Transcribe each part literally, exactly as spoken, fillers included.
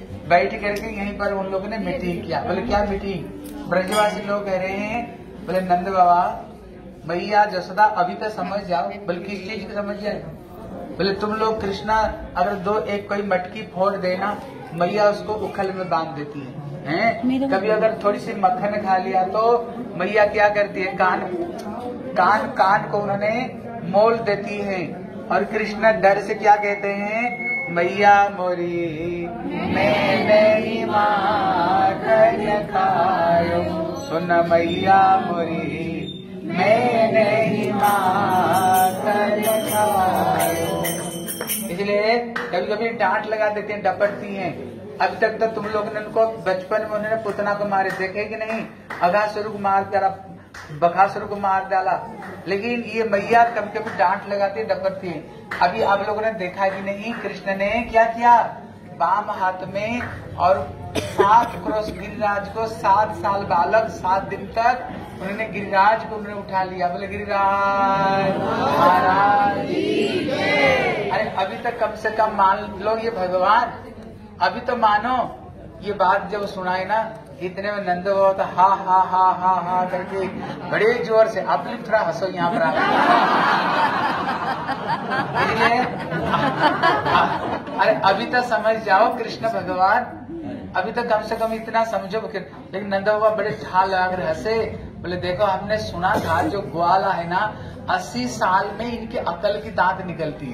बैठ करके यहीं पर उन लोगों ने मीटिंग किया। बोले क्या मीटिंग? ब्रजवासी लोग कह रहे हैं, बोले नंद बाबा मैया जसोदा अभी तो समझ जाओ। बोले किस चीज की समझ जाए? बोले तुम लोग कृष्णा अगर दो एक कोई मटकी फोड़ देना, मैया उसको उखल में बांध देती है, हैं? कभी अगर थोड़ी सी मक्खन खा लिया तो मैया क्या करती है, कान कान कान को उन्होंने मोल देती है। और कृष्ण डर से क्या कहते हैं, मैया मोरी मैं नहीं माखन खायो, सुन मैया मोरी मैं नहीं माखन खायो। इसलिए कभी कभी डांट लगा देते हैं, डपटती हैं। अब तक तो तुम लोगों ने उनको बचपन में उन्होंने पुतना को मारे देखे कि नहीं, अघासुर को मार डाला, बकासुर को मार डाला, लेकिन ये मैया कभी कभी डांट लगाती डपटती है। अभी आप लोगों ने देखा कि नहीं, कृष्ण ने क्या किया, बाम हाथ में और सात क्रोश गिरिराज को, सात साल बालक सात दिन तक उन्होंने गिरिराज को उन्होंने उठा लिया। बोले गिरिराज महाराज। अरे अभी तक कम से कम मान लो ये भगवान, अभी तो मानो। ये बात जब सुनाई ना, इतने में नंद बाबा तो हा हा हा हा हा करके बड़े जोर से, आप लोग थोड़ा हंसो यहाँ पर। अरे अभी तो समझ जाओ कृष्ण भगवान, अभी तो कम से कम इतना समझो। लेकिन नंद बाबा बड़े ठाल लगा कर हंसे। बोले देखो हमने सुना था जो ग्वाला है ना, अस्सी साल में इनके अकल की दांत निकलती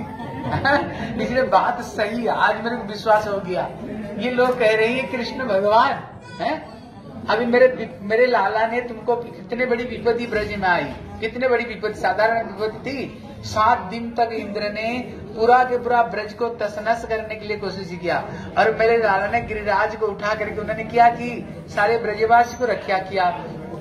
है। इसलिए बात सही है, आज मेरे को विश्वास हो गया। ये लोग कह रहे हैं कृष्ण भगवान है। अभी मेरे मेरे लाला ने तुमको कितने बड़ी विपत्ति ब्रज में आई, कितने बड़ी विपत्ति, साधारण विपत्ति थी। सात दिन तक इंद्र ने पूरा के पूरा ब्रज को तसनस करने के लिए कोशिश किया, और मेरे लाला ने गिरिराज को उठा करके उन्होंने क्या की, सारे ब्रजवासी को रक्षा किया।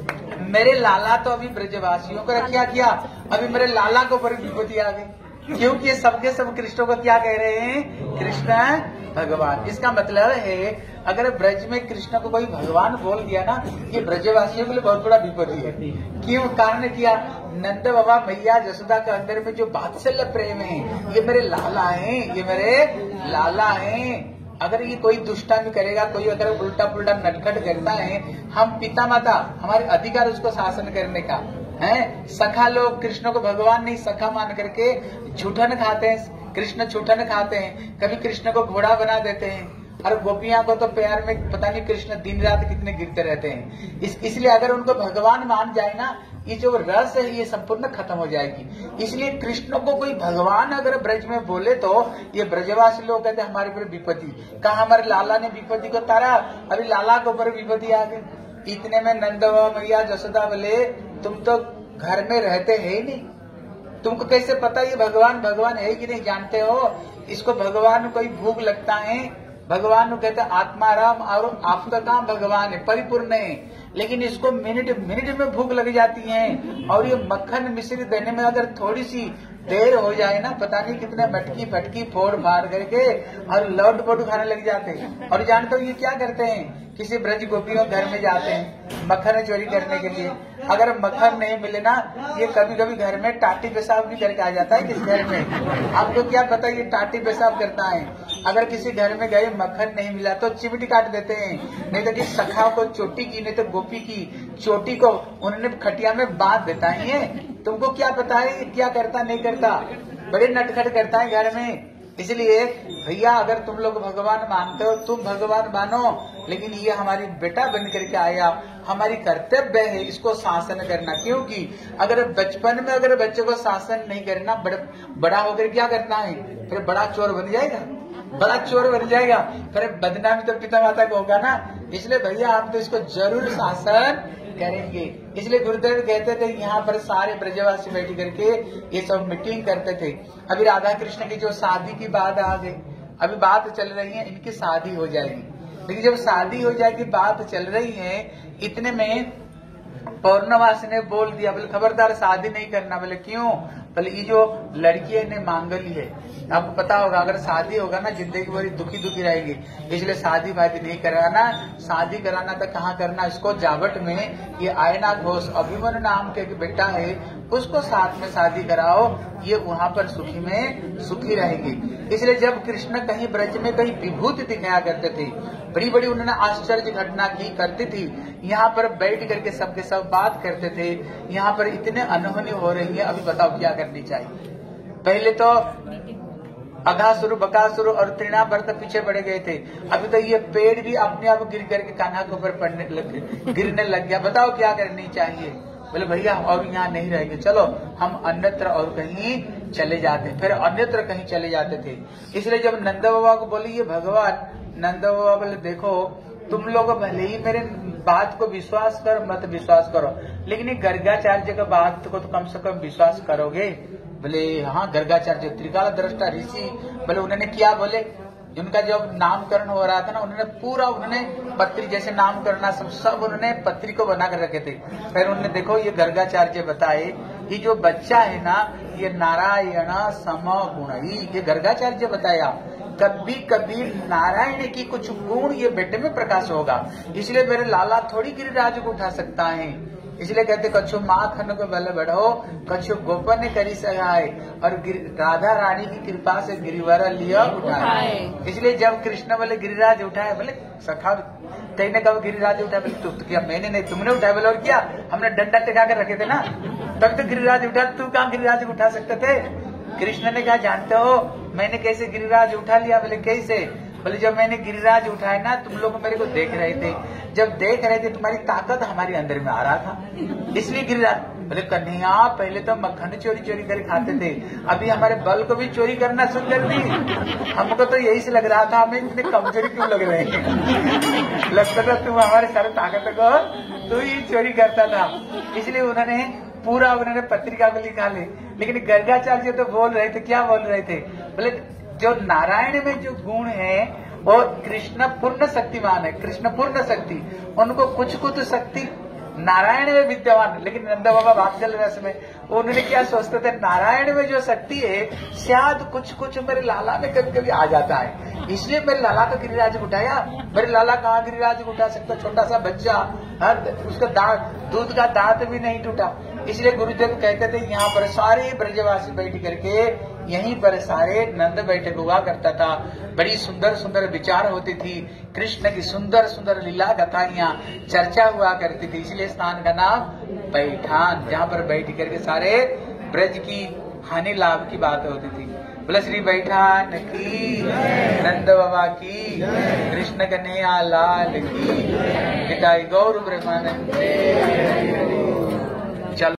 मेरे लाला तो अभी ब्रजवासियों को रक्षा किया, अभी मेरे लाला को ऊपर विपत्ति आ गई, क्योंकि सबके सब कृष्ण को क्या कह रहे हैं, कृष्ण भगवान। इसका मतलब है अगर ब्रज में कृष्ण को कोई भगवान बोल दिया ना, ये ब्रजवासियों के लिए बहुत बड़ा विपत्ति है। क्यों? कारण किया, नंद बाबा मैया जसोदा के अंदर में जो बात्सल्य प्रेम है, ये मेरे लाला हैं, ये मेरे लाला हैं। अगर ये कोई दुष्टामी करेगा, कोई अगर उल्टा पुल्टा नटखट करता है, हम पिता माता हमारे अधिकार उसको शासन करने का है। सखा लोग कृष्ण को भगवान नहीं सखा मान करके झूठन खाते हैं, कृष्ण झूठन खाते हैं, कभी कृष्ण को घोड़ा बना देते हैं, और गोपियां को तो प्यार में पता नहीं कृष्ण दिन रात कितने गिरते रहते हैं। इस, इसलिए अगर उनको भगवान मान जाए ना, ये जो रस है ये संपूर्ण खत्म हो जाएगी। इसलिए कृष्ण को कोई भगवान अगर ब्रज में बोले तो ये ब्रजवासी लोग कहते हैं हमारे ऊपर विपत्ति। कहा हमारे लाला ने विपत्ति को तारा, अभी लाला के ऊपर विपत्ति आ गई। इतने में नंद बाबा मैया जसोदा बोले तुम तो घर में रहते है ही नहीं, तुमको कैसे पता ये भगवान भगवान है कि नहीं जानते हो? इसको भगवान कोई भूख लगता है, भगवान को कहते हैं आत्माराम, और आपका काम भगवान है, परिपूर्ण है, लेकिन इसको मिनट मिनट में भूख लग जाती है। और ये मक्खन मिश्री देने में अगर थोड़ी सी देर हो जाए ना, पता नहीं कितने मटकी फटकी फोड़ फाड़ करके और लौट पोट खाने लग जाते हैं। और जानते हो ये क्या करते हैं, किसी ब्रज गोपियों घर में जाते हैं मक्खन चोरी करने के लिए। अगर मक्खन नहीं मिले ना, ये कभी कभी घर में टाटी पेशाब भी करके आ जाता है किस घर में। आपको क्या पता ये टाटी पेशाब करता है। अगर किसी घर में गए मक्खन नहीं मिला तो चिमटी काट देते हैं, नहीं तो कि सखा को चोटी की, नहीं तो गोपी की चोटी को उन्होंने खटिया में बांध देता है। तुमको क्या पता है क्या करता नहीं करता, बड़े नटखट करता है घर में। इसलिए भैया अगर तुम लोग भगवान मानते हो, तुम भगवान मानो, लेकिन ये हमारी बेटा बन करके आया, हमारी कर्तव्य है इसको शासन करना। क्योंकि अगर बचपन में अगर बच्चे को शासन नहीं करना, बड़, बड़ा होकर क्या करना है, फिर बड़ा चोर बन जाएगा, बड़ा चोर बन जाएगा, फिर बदनामी तो पिता माता को होगा ना। इसलिए भैया आप तो इसको जरूर शासन करेंगे। इसलिए गुरुदेव कहते थे यहाँ पर सारे ब्रजवासी बैठ करके ये सब मीटिंग करते थे। अभी राधा कृष्ण की जो शादी की बात आ गई, अभी बात चल रही है इनकी शादी हो जाएगी, लेकिन जब शादी हो जाएगी बात चल रही है, इतने में पौर्णमासी ने बोल दिया, बोले खबरदार शादी नहीं करना। बोले क्यों? बोले ये जो लड़की है ने मांगली है, आपको पता होगा अगर शादी होगा ना जिंदगी भरी दुखी दुखी रहेगी, इसलिए शादी वादी नहीं कराना। शादी कराना तो कहाँ करना, इसको जावट में ये आयना घोष अभिमन्यु नाम के बेटा है उसको साथ में शादी कराओ, ये वहाँ पर सुखी में सुखी रहेगी। इसलिए जब कृष्ण कहीं ब्रज में कहीं विभूति दिखाया करते थे, बड़ी बड़ी उन्होंने आश्चर्य घटना की करती थी, यहाँ पर बैठ करके सबके सब बात करते थे। यहाँ पर इतने अनहोनी हो रही है, अभी बताओ क्या करनी चाहिए। पहले तो अघासुर बकासुर और तृणावर्त पीछे पड़े गए थे, अभी तो ये पेड़ भी अपने आप गिर करके कान्हा के ऊपर पड़ने लग गिरने लग गया। बताओ क्या करनी चाहिए। बोले भैया अब यहाँ नहीं रहेंगे, चलो हम अन्यत्र और कहीं चले जाते, फिर अन्यत्र कहीं चले जाते थे। इसलिए जब नंद बाबा को बोले ये भगवान, नंद बाबा बोले देखो तुम लोग भले ही मेरे बात को विश्वास कर मत विश्वास करो, लेकिन ये गर्गाचार्य का बात को तो कम से कम विश्वास करोगे। बोले हाँ गर्गाचार्य त्रिकाल दृष्टा ऋषि, बोले उन्होंने क्या बोले, उनका जब नामकरण हो रहा था ना उन्होंने पूरा उन्होंने पत्री जैसे नाम करना सब सब उन्होंने पत्री को बना कर रखे थे। फिर उन्होंने देखो ये गर्गाचार्य बताए ये जो बच्चा है ना ये नारायण सम गुण, ये गर्गाचार्य बताया कभी कभी नारायण की कुछ गुण ये बेटे में प्रकाश होगा, इसलिए मेरे लाला थोड़ी गिरिराज को उठा सकता है। इसलिए कहते कछु माखन को बल बढ़ो कछु गोपन करी सहाय, और राधा रानी की कृपा से गिरिवर लिया उठाए। इसलिए जब कृष्ण बोले गिरिराज उठाए, बोले सखा तेने कब गिरिराज उठाए, बोले तू तो क्या मैंने नहीं तुमने उठाया। बोले और क्या हमने डंडा टिका कर रखे थे ना तब तो गिरिराज उठा, तू कहाँ गिरिराज उठा सकते थे। कृष्ण ने कहा जानते हो मैंने कैसे गिरिराज उठा लिया। बोले कैसे। बोले जब मैंने गिरिराज उठाया ना तुम लोग मेरे को देख रहे थे, जब देख रहे थे तुम्हारी ताकत हमारे अंदर में आ रहा था इसलिए गिरिराज। बोले कन्हैया पहले तो मक्खन चोरी चोरी कर खाते थे, अभी हमारे बल को भी चोरी करना शुरू कर दी। हमको तो यही से लग रहा था हमें इतने कमजोरी क्यों लग रहे हैं, लगता था तुम हमारे सारे ताकत को तू ही चोरी करता था। इसलिए उन्होंने पूरा उन्होंने पत्रिका को लिखा ले। लेकिन गर्गाचार्य तो बोल रहे थे, क्या बोल रहे थे, बोले जो नारायण में जो गुण है वो कृष्ण पूर्ण शक्तिमान है, कृष्ण पूर्ण शक्ति, उनको कुछ कुछ शक्ति नारायण में विद्यमान। लेकिन नंद बाबा भागजल रस में उन्होंने क्या सोचते थे नारायण में जो शक्ति है शायद कुछ कुछ मेरे लाला में कभी कभी आ जाता है, इसलिए मेरे लाला का गिरिराज उठाया। मेरे लाला कहाँ गिरिराज उठा सकता, छोटा सा बच्चा, उसका दांत दूध का दांत भी नहीं टूटा। इसलिए गुरुदेव कहते थे यहाँ पर सारे ब्रजवासी बैठ करके यहीं पर सारे नंद बैठक हुआ करता था, बड़ी सुंदर सुंदर विचार होती थी, कृष्ण की सुंदर सुंदर लीला कथाइयाँ चर्चा हुआ करती थी। इसलिए स्थान का नाम बैठान, जहाँ पर बैठ करके सारे ब्रज की हानि लाभ की बात होती थी। बोले श्री बैठान की, नंद बाबा की, कृष्ण कन्हैया लाल की, पिताई गौर ब्रह्मानंद।